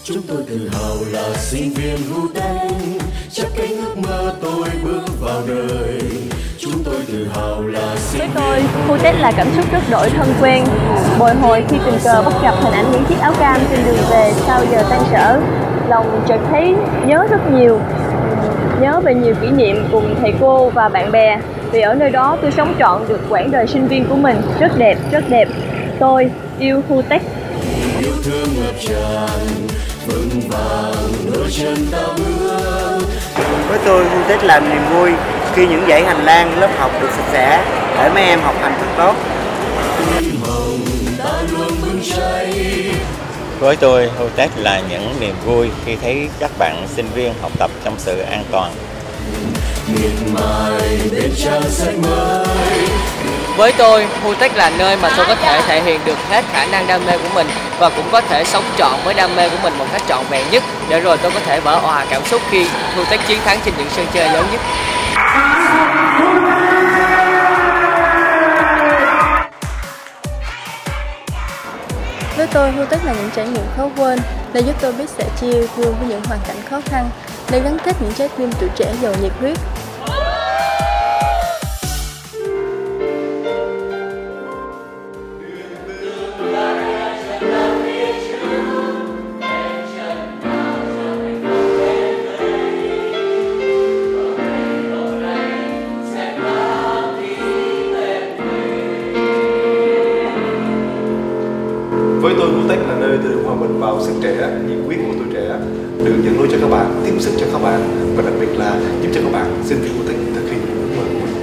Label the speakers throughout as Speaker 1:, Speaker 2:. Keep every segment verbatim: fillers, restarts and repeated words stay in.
Speaker 1: Chúng tôi tự hào là sinh viên Hutech, chắc cánh ước mơ tôi bước vào đời. Chúng tôi tự hào là sinh viên.
Speaker 2: Với tôi, Hutech là cảm xúc rất đổi thân quen, bồi hồi khi tình cờ bắt gặp hình ảnh những chiếc áo cam trên đường về sau giờ tan sở. Lòng chợt thấy nhớ rất nhiều, nhớ về nhiều kỷ niệm cùng thầy cô và bạn bè. Vì ở nơi đó tôi sống trọn được quãng đời sinh viên của mình, rất đẹp, rất đẹp. Tôi yêu Hutech.
Speaker 1: Yêu thương ngập tràn, vững vàng đôi chân ta bước.
Speaker 3: Với tôi, Hutech là niềm vui khi những dãy hành lang lớp học được sạch sẽ để mấy em học hành thật tốt.
Speaker 1: Tim hồng ta luôn bừng cháy.
Speaker 4: Với tôi, Hutech là những niềm vui khi thấy các bạn sinh viên học tập trong sự an toàn.
Speaker 1: Miệt mài bên trang sách mới.
Speaker 5: Với tôi, Hutech là nơi mà tôi có thể thể hiện được hết khả năng đam mê của mình và cũng có thể sống trọn với đam mê của mình một cách trọn vẹn nhất, để rồi tôi có thể vỡ òa cảm xúc khi Hutech chiến thắng trên những sân chơi lớn nhất.
Speaker 2: Với tôi, Hutech là những trải nghiệm khó quên, để giúp tôi biết sẻ chia yêu thương với những hoàn cảnh khó khăn, để gắn kết những trái tim tuổi trẻ giàu nhiệt huyết.
Speaker 6: Với tôi, Hutech là nơi tôi được hòa mình vào sức trẻ, nhiệt huyết của tuổi trẻ, được dẫn lối cho các bạn, tiếp sức cho các bạn và đặc biệt là giúp cho các bạn sinh viên Hutech thực hiện ước mơ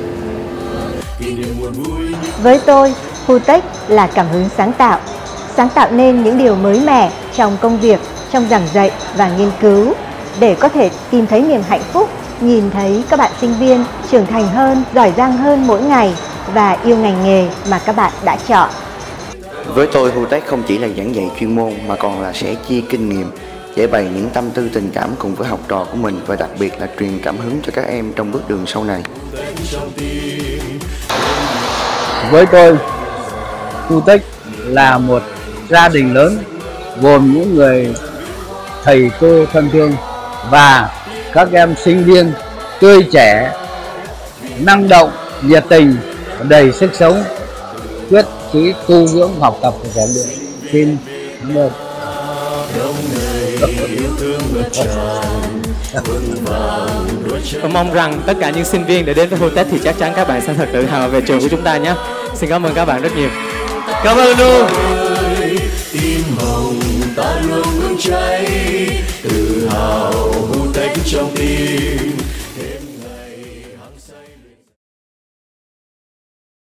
Speaker 6: của mình.
Speaker 7: Với tôi, Hutech là cảm hứng sáng tạo, sáng tạo nên những điều mới mẻ trong công việc, trong giảng dạy và nghiên cứu, để có thể tìm thấy niềm hạnh phúc, nhìn thấy các bạn sinh viên trưởng thành hơn, giỏi giang hơn mỗi ngày và yêu ngành nghề mà các bạn đã chọn.
Speaker 3: Với tôi, Hutech không chỉ là giảng dạy chuyên môn mà còn là sẻ chia kinh nghiệm, giải bày những tâm tư tình cảm cùng với học trò của mình và đặc biệt là truyền cảm hứng cho các em trong bước đường sau này.
Speaker 8: Với tôi, Hutech là một gia đình lớn gồm những người thầy cô thân thương và các em sinh viên tươi trẻ, năng động, nhiệt tình, đầy sức sống, quyết chí tu dưỡng học tập và rèn luyện. Xin cảm ơn.
Speaker 9: Tôi mong rằng tất cả những sinh viên để đến với Hutech thì chắc chắn các bạn sẽ thật tự hào về trường của chúng ta nhé. Xin cảm ơn các bạn rất nhiều. Cảm ơn luôn.
Speaker 1: Tim hồng ta luôn bừng cháy, tự hào Hutech trong tim.